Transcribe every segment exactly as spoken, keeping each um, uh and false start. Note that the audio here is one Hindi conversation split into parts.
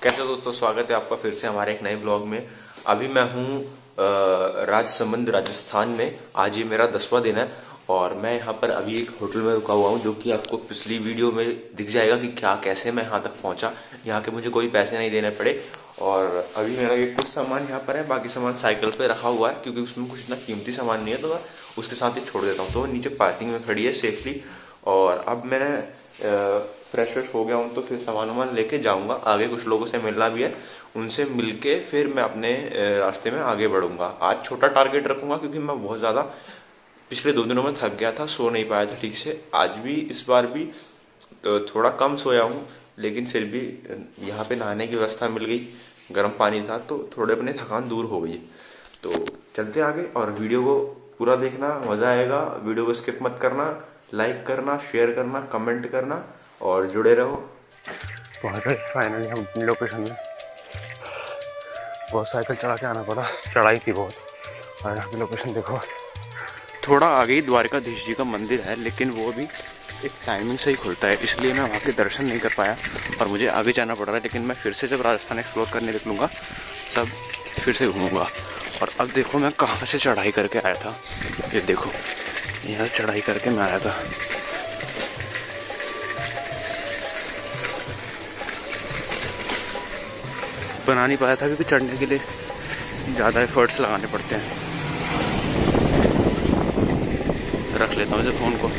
कैसे दोस्तों, स्वागत है आपका फिर से हमारे एक नए ब्लॉग में। अभी मैं हूँ राजसमंद राजस्थान में। आज ये मेरा दसवां दिन है और मैं यहाँ पर अभी एक होटल में रुका हुआ हूँ, जो कि आपको पिछली वीडियो में दिख जाएगा कि क्या कैसे मैं यहाँ तक पहुँचा। यहाँ के मुझे कोई पैसे नहीं देने पड़े और अभी मेरा ये कुछ सामान यहाँ पर है, बाकी सामान साइकिल पे रखा हुआ है क्योंकि उसमें कुछ इतना कीमती सामान नहीं है, तो मैं उसके साथ ही छोड़ देता हूँ। तो नीचे पार्किंग में खड़ी है सेफली। और अब मैंने फ्रेश फ्रेश हो गया हूँ तो फिर सामान वामान लेके जाऊंगा। आगे कुछ लोगों से मिलना भी है, उनसे मिलके फिर मैं अपने रास्ते में आगे बढ़ूंगा। आज छोटा टारगेट रखूंगा क्योंकि मैं बहुत ज़्यादा पिछले दो दिनों में थक गया था, सो नहीं पाया था ठीक से। आज भी इस बार भी थोड़ा कम सोया हूँ, लेकिन फिर भी यहाँ पे नहाने की व्यवस्था मिल गई, गर्म पानी था तो थोड़े अपने थकान दूर हो गई। तो चलते आगे और वीडियो को पूरा देखना, मजा आएगा। वीडियो को स्किप मत करना, लाइक करना, शेयर करना, कमेंट करना और जुड़े रहो। पहुंच गए फाइनली हम अपनी लोकेशन में। बहुत साइकिल चढ़ा के आना पड़ा, चढ़ाई थी बहुत। और यहाँ की लोकेशन देखो, थोड़ा आगे ही द्वारकाधीश जी का मंदिर है, लेकिन वो भी एक टाइमिंग से ही खुलता है, इसलिए मैं वहाँ के दर्शन नहीं कर पाया और मुझे आगे जाना पड़ रहा है। लेकिन मैं फिर से जब राजस्थान एक्सप्लोर करने निकलूँगा तब फिर से घूमूंगा। और अब देखो मैं कहाँ से चढ़ाई करके आया था, ये देखो यहाँ चढ़ाई करके मैं आया था। बना नहीं पाया था क्योंकि चढ़ने के लिए ज़्यादा एफर्ट्स लगाने पड़ते हैं। रख लेता हूँ इसे फ़ोन को,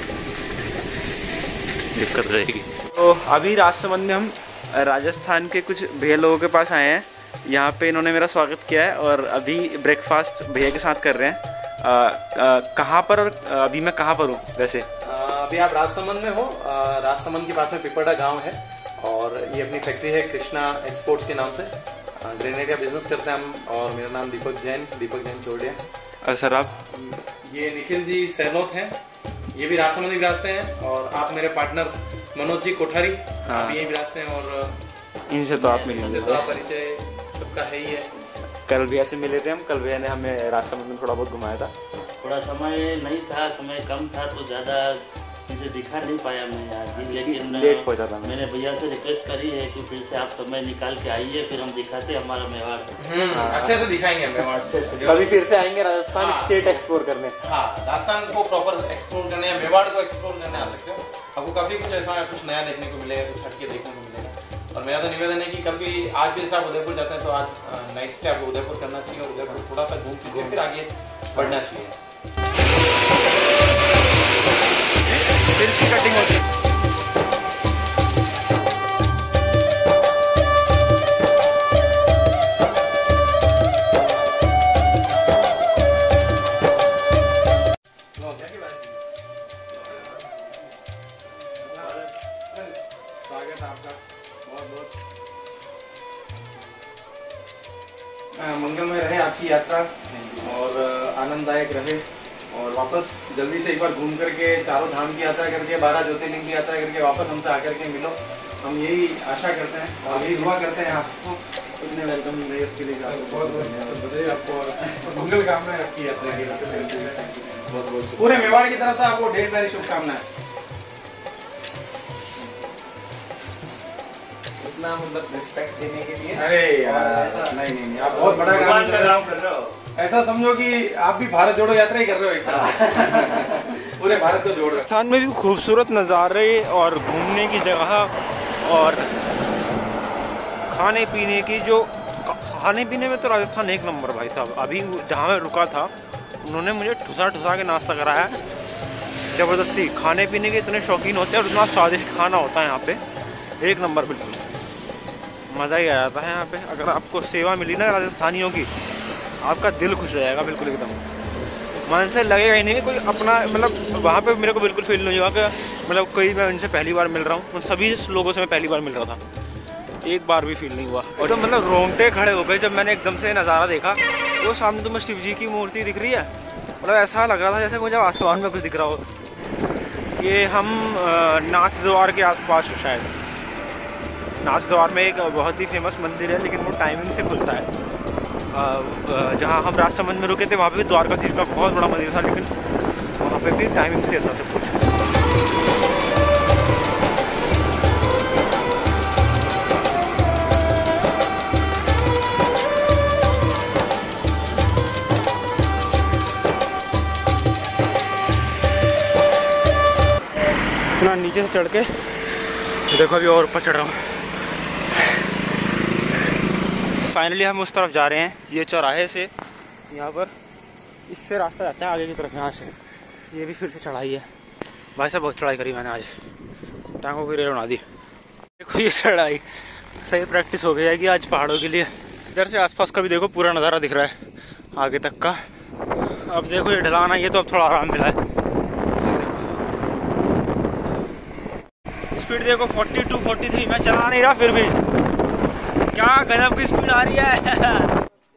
दिक्कत रहेगी। तो अभी राजसमंद में हम राजस्थान के कुछ भैया लोगों के पास आए हैं। यहाँ पे इन्होंने मेरा स्वागत किया है और अभी ब्रेकफास्ट भैया के साथ कर रहे हैं। कहाँ पर और अभी मैं कहाँ पर हूँ वैसे? अभी आप राजसमंद में हो। राजसमंद के पास में पिपड़ा गांव है और ये अपनी फैक्ट्री है कृष्णा एक्सपोर्ट्स के नाम से। ग्रेनेड का बिजनेस करते हैं हम और मेरा नाम दीपक जैन दीपक जैन चोड़िया। और सर आप? ये निखिल जी सहलोत हैं, ये भी राजसमंद विरासते हैं। और आप मेरे पार्टनर मनोज जी कोठारी, आप यही विरासते हैं। और इनसे तो आप मिले, तो परिचय सबका है ही है। कल भैया से मिले थे हम, कल भैया ने हमें राजसमंद में थोड़ा बहुत घुमाया था। थोड़ा समय नहीं था, समय कम था तो ज़्यादा चीज़ें दिखा नहीं पाया मैं आज, लेकिन लेट पहुंचा था। मैंने भैया से रिक्वेस्ट करी है कि फिर से आप समय निकाल के आइए, फिर हम दिखाते हमारा मेवाड़। अच्छे से दिखाएंगे मेवाड़। कभी फिर से आएंगे राजस्थान हाँ, स्टेट एक्सप्लोर करने। हाँ, राजस्थान को प्रॉपर एक्सप्लोर करने या मेवाड़ को एक्सप्लोर करने आ सकते हो। आपको काफी कुछ ऐसा कुछ नया देखने को मिलेगा, कुछ हटके देखने को मिलेगा। और मेरा तो निवेदन है कि कभी आज भी आप उदयपुर जाते हैं तो आज नाइट स्टे आपको उदयपुर करना चाहिए और उदयपुर थोड़ा सा घूम फिर फिर आगे बढ़ना चाहिए। फिर इसकी कटिंग होती है। स्वागत है आपका बहुत बहुत। मंगलमय रहे आपकी यात्रा और आनंददायक रहे। और वापस जल्दी से एक बार घूम करके चारों धाम की यात्रा करके, बारह ज्योतिर्लिंग की यात्रा करके वापस हमसे आकर के मिलो। हम यही आशा करते हैं और यही दुआ करते हैं आपको। इतने वेलकम मिल रही है उसके लिए बहुत बहुत बधाई आपको और मंगल कामना है आपकी यात्रा की। बहुत बहुत पूरे मेवाड़ की तरफ से आपको ढेर सारी शुभकामनाएं। इतना मतलब रिस्पेक्ट देने के लिए। अरे यार नहीं नहीं आप बहुत बड़ा काम कर रहे हो। ऐसा समझो कि आप भी भारत जोड़ो यात्रा ही कर रहे हो एक तरह। पूरे भारत को जोड़ रहे हो। राजस्थान में भी खूबसूरत नज़ारे और घूमने की जगह और खाने पीने की, जो खाने पीने में तो राजस्थान एक नंबर भाई साहब। अभी जहाँ मैं रुका था उन्होंने मुझे ठुसा ठुसा के नाश्ता कराया, ज़बरदस्ती। खाने पीने के इतने शौकीन होते हैं और इतना स्वादिष्ट खाना होता है यहाँ पे, एक नंबर, बिल्कुल मज़ा ही आ जाता है यहाँ पे। अगर आपको सेवा मिली ना राजस्थानियों की, आपका दिल खुश हो जाएगा बिल्कुल एकदम। मन से लगेगा ही नहीं कोई अपना, मतलब वहाँ पे मेरे को बिल्कुल फील नहीं हुआ कि मतलब कोई मैं उनसे पहली बार मिल रहा हूँ। उन सभी लोगों से मैं पहली बार मिल रहा था, एक बार भी फील नहीं हुआ। और तो मतलब रोंगटे खड़े हो गए जब मैंने एकदम से नज़ारा देखा। वो सामने तुम्हें शिव जी की मूर्ति दिख रही है, मतलब ऐसा लग रहा था जैसे मुझे आसमान में कुछ दिख रहा हो। ये हम नाथ द्वार के आसपास हो शायद। नाथ द्वार में एक बहुत ही फेमस मंदिर है, लेकिन वो टाइमिंग से खुलता है। जहाँ हम राजसमंद में रुके थे वहाँ पे भी द्वारकाधीश का बहुत बड़ा मंदिर था, लेकिन वहाँ पे भी टाइमिंग से था सब कुछ। नीचे से चढ़ के देखो अभी और ऊपर चढ़ रहा हूँ। फाइनली हम उस तरफ जा रहे हैं। ये चौराहे से यहाँ पर इससे रास्ता जाता है आगे की तरफ। यहाँ से ये भी फिर से चढ़ाई है। भाई साहब बहुत चढ़ाई करी मैंने आज, टांगों की रेल बना दी। देखो ये चढ़ाई सही प्रैक्टिस हो गई है कि आज पहाड़ों के लिए। इधर से आसपास का भी देखो पूरा नज़ारा दिख रहा है आगे तक का। अब देखो ये ढलान आई है तो अब थोड़ा आराम मिला है। स्पीड देखो बयालीस तैंतालीस, मैं चला नहीं रहा फिर भी क्या गजब की स्पीड आ रही है।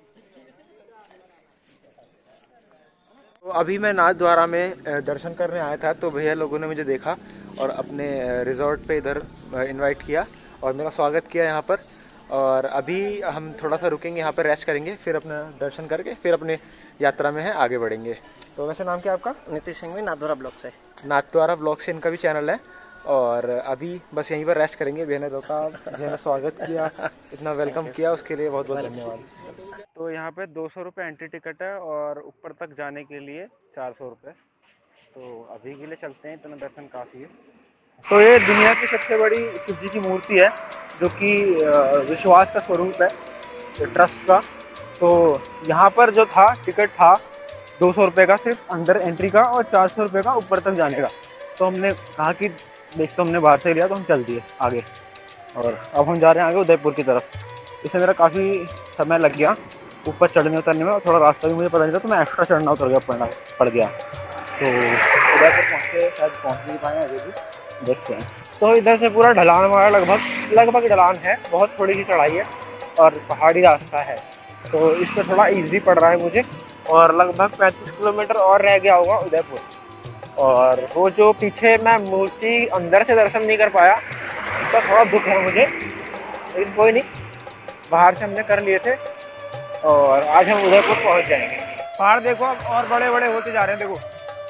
तो अभी मैं नाथद्वारा में दर्शन करने आया था तो भैया लोगों ने मुझे देखा और अपने रिजॉर्ट पे इधर इनवाइट किया और मेरा स्वागत किया यहाँ पर। और अभी हम थोड़ा सा रुकेंगे यहाँ पर, रेस्ट करेंगे, फिर अपना दर्शन करके फिर अपने यात्रा में है आगे बढ़ेंगे। तो वैसे नाम क्या आपका? नीतीश सिंह, नाथद्वारा ब्लॉग से। नाथद्वारा ब्लॉग से इनका भी चैनल है। और अभी बस यहीं पर रेस्ट करेंगे। भैया ने रोका, भैया ने स्वागत किया, इतना वेलकम किया, उसके लिए बहुत बहुत धन्यवाद। तो यहाँ पे दो सौ रुपये एंट्री टिकट है और ऊपर तक जाने के लिए चार सौ रुपये। तो अभी के लिए चलते हैं, इतना दर्शन काफ़ी है। तो ये दुनिया की सबसे बड़ी शिव जी की मूर्ति है जो कि विश्वास का स्वरूप है, ट्रस्ट का। तो यहाँ पर जो था टिकट था दो सौ रुपये का सिर्फ अंदर एंट्री का और चार सौ रुपये का ऊपर तक जाने का। तो हमने कहा कि देख तो हमने बाहर से लिया तो हम चल दिए आगे। और अब हम जा रहे हैं आगे उदयपुर की तरफ। इससे मेरा काफ़ी समय लग गया ऊपर चढ़ने उतरने में और थोड़ा रास्ता भी मुझे पता नहीं था तो मैं एक्स्ट्रा चढ़ना उतर गया पड़ना पड़ गया। तो उदयपुर पहुँचे, शायद पहुँच नहीं पाए अभी भी, देखते हैं। तो इधर से पूरा ढलान वाला लगभग लगभग ढलान है, बहुत थोड़ी सी चढ़ाई है और पहाड़ी रास्ता है। तो इस पर थोड़ा ईजी पड़ रहा है मुझे। और लगभग पैंतीस किलोमीटर और रह गया होगा उदयपुर। और वो जो पीछे मैं मूर्ति अंदर से दर्शन नहीं कर पाया तो थोड़ा दुख है मुझे, लेकिन कोई नहीं, बाहर से हमने कर लिए थे और आज हम उदयपुर पहुंच जाएंगे। पहाड़ देखो अब और बड़े बड़े होते जा रहे हैं। देखो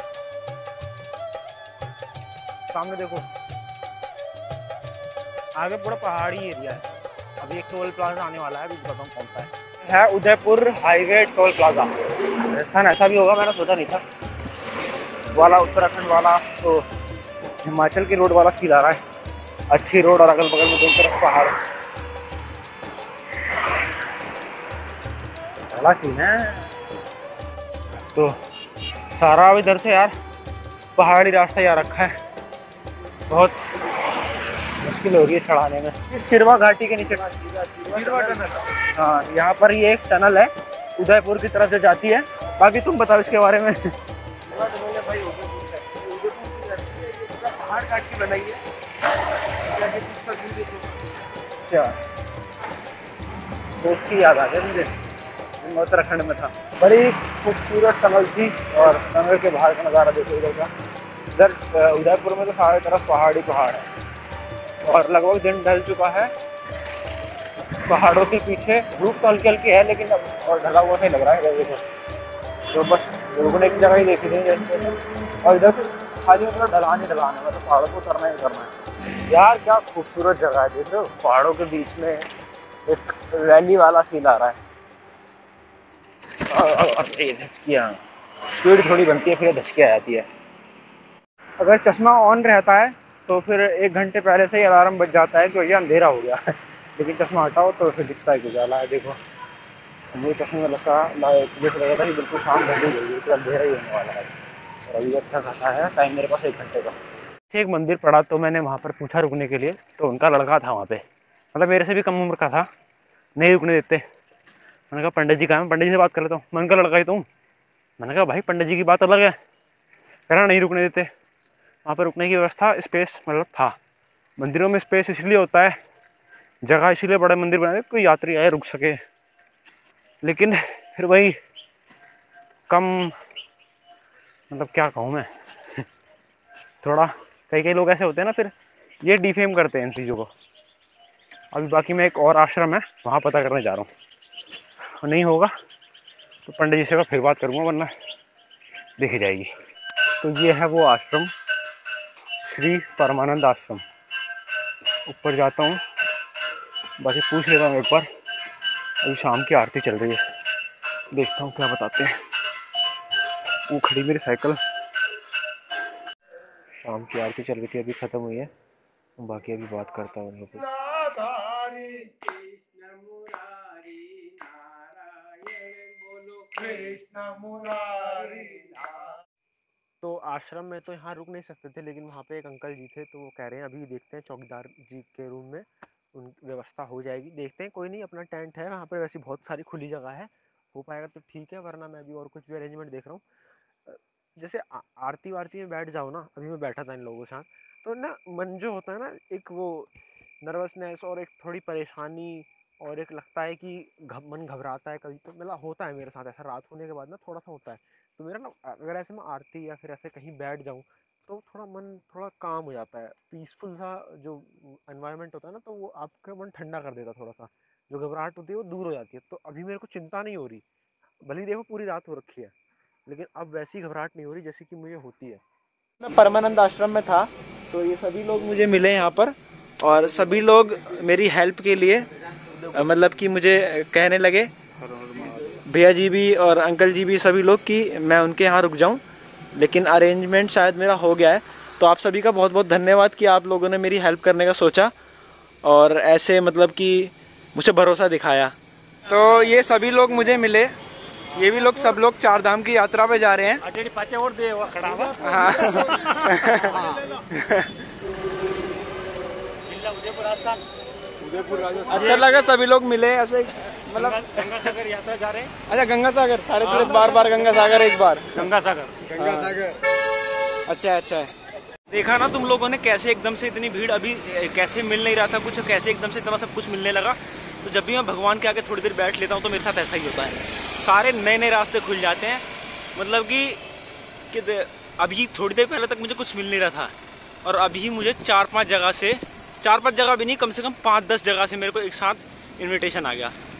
सामने देखो, आगे पूरा पहाड़ी एरिया है। अभी एक टोल प्लाजा आने वाला है, अभी बताऊँ कौन सा है। है Udaipur highway toll plaza. Rajasthan ऐसा भी होगा मैंने सोचा नहीं था, वाला उत्तराखंड वाला तो हिमाचल की रोड वाला फील आ रहा है। अच्छी रोड और अगल बगल में दोनों तरफ पहाड़, बड़ा सीन है। तो सारा इधर से यार पहाड़ी रास्ता यार रखा है, बहुत मुश्किल हो रही है चढ़ाने में। चिरवा घाटी के नीचे, हाँ यहाँ पर ये एक टनल है उदयपुर की तरफ से जाती है। बाकी तुम बताओ इसके बारे में। पहाड़ काट के बनाई है, अच्छा तो उसकी याद आ गई मुझे, मैं उत्तराखंड में था। बड़ी खूबसूरत टनल थी और टनल के बाहर का नज़ारा देखो इधर का। इधर उदयपुर में तो सारे तरफ पहाड़ी पहाड़ है और लगभग दिन ढल चुका है। पहाड़ों के पीछे धूप तो हल्की हल्की है लेकिन अब और ढला हुआ नहीं लग रहा है देखो। तो बस लोगों ने एक जगह ही देखी थी जैसे, और इधर खाली मतलब ढलान ही ढलान है, मतलब पहाड़ों को उतरना ही करना है। यार क्या खूबसूरत जगह है, देख रहे हो पहाड़ों के बीच में एक वैली वाला फील आ रहा है। धचकियाँ, स्पीड थोड़ी बनती है फिर धचकी आ जाती है। अगर चश्मा ऑन रहता है तो फिर एक घंटे पहले से ही अलार्म बज जाता है कि भैया अंधेरा हो गया है, लेकिन चश्मा हटाओ तो फिर दिखता है कि उजाला है। देखो ये चश्मे में लगा देख रहा था कि बिल्कुल शाम ढल गई, तो अंधेरा ही होने वाला है। और अभी अच्छा खासा है टाइम मेरे पास, एक घंटे का। एक मंदिर पड़ा तो मैंने वहाँ पर पूछा रुकने के लिए, तो उनका लड़का था वहाँ पे, मतलब मेरे से भी कम उम्र का था, नहीं रुकने देते। मैंने कहा पंडित जी कहाँ है, पंडित जी से बात कर लेता हूँ। मैं उनका लड़का ही तो हूँ। मैंने कहा भाई पंडित जी की बात अलग है, कह रहा नहीं रुकने देते। वहाँ पर रुकने की व्यवस्था स्पेस मतलब था। मंदिरों में स्पेस इसलिए होता है, जगह इसीलिए बड़े मंदिर बनाए कोई यात्री आए रुक सके, लेकिन फिर वही कम, मतलब क्या कहूँ मैं थोड़ा कई कई लोग ऐसे होते हैं ना, फिर ये डिफेम करते हैं इन चीज़ों को। अभी बाकी मैं एक और आश्रम है वहाँ पता करने जा रहा हूँ, नहीं होगा तो पंडित जी से फिर बात करूँगा, वरना देखी जाएगी। तो ये है वो आश्रम, श्री परमानंद आश्रम। ऊपर जाता हूँ, बाकी पूछ लेता हूँ एक बार। अभी शाम की आरती चल रही है, देखता हूँ क्या बताते हैं। वो खड़ी मेरी साइकिल, शाम शाम की आरती चल रही थी, अभी ख़त्म हुई है। बाकी अभी बात करता हूँ उन तो आश्रम में तो यहाँ रुक नहीं सकते थे, लेकिन वहाँ पे एक अंकल जी थे, तो वो कह रहे हैं अभी देखते हैं चौकीदार जी के रूम में उन व्यवस्था हो जाएगी, देखते हैं, कोई नहीं, अपना टेंट है वहाँ पे, वैसे बहुत सारी खुली जगह है, हो पाएगा तो ठीक है, वरना मैं अभी और कुछ भी अरेंजमेंट देख रहा हूँ। जैसे आ, आरती वारती में बैठ जाओ ना, अभी मैं बैठा था इन लोगों के साथ, तो ना मन जो होता है ना, एक वो नर्वसनेस और एक थोड़ी परेशानी और एक लगता है कि घब मन घबराता है कभी, तो मतलब होता है मेरे साथ ऐसा, रात होने के बाद ना थोड़ा सा होता है। तो मेरा ना अगर ऐसे मैं आरती या फिर ऐसे कहीं बैठ जाऊँ तो थोड़ा मन थोड़ा काम हो जाता है, पीसफुल सा जो एनवायरनमेंट होता है ना, तो वो आपका मन ठंडा कर देता है, थोड़ा सा जो घबराहट होती है वो दूर हो जाती है। तो अभी मेरे को चिंता नहीं हो रही, भले ही देखो पूरी रात हो रखी है, लेकिन अब वैसी घबराहट नहीं हो रही जैसे कि मुझे होती है। मैं परमानंद आश्रम में था, तो ये सभी लोग मुझे मिले यहाँ पर, और सभी लोग मेरी हेल्प के लिए मतलब कि मुझे कहने लगे, भैया जी भी और अंकल जी भी, सभी लोग, कि मैं उनके यहाँ रुक जाऊँ, लेकिन अरेंजमेंट शायद मेरा हो गया है। तो आप सभी का बहुत बहुत धन्यवाद कि आप लोगों ने मेरी हेल्प करने का सोचा और ऐसे मतलब कि मुझे भरोसा दिखाया। तो ये सभी लोग मुझे मिले, ये भी लोग, सब लोग चार धाम की यात्रा पे जा रहे हैं। हाँ। अच्छा लगा, सभी लोग मिले ऐसे, मतलब गंगा सागर यात्रा जा रहे हैं। अच्छा गंगा सागर, सारे तीर्थ बार बार गंगा सागर, एक बार गंगा सागर गंगा सागर। अच्छा अच्छा, देखा ना तुम लोगों ने कैसे एकदम से इतनी भीड़, अभी कैसे मिल नहीं रहा था कुछ, कैसे एकदम से इतना सब कुछ मिलने लगा। तो जब भी मैं भगवान के आगे थोड़ी देर बैठ लेता हूँ तो मेरे साथ ऐसा ही होता है, सारे नए नए रास्ते खुल जाते हैं। मतलब कि, कि अभी थोड़ी देर पहले तक मुझे कुछ मिल नहीं रहा था, और अभी मुझे चार पांच जगह से, चार पांच जगह भी नहीं, कम से कम पाँच दस जगह से मेरे को एक साथ इनविटेशन आ गया।